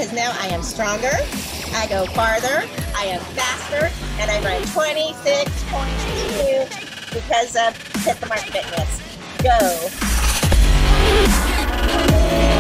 because now I am stronger, I go farther, I am faster, and I run 26.2 because of Hit the Mark Fitness. Go!